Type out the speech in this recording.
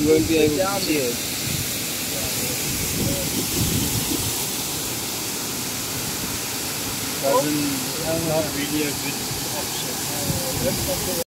going to be able to see it. Doesn't, not really a good option.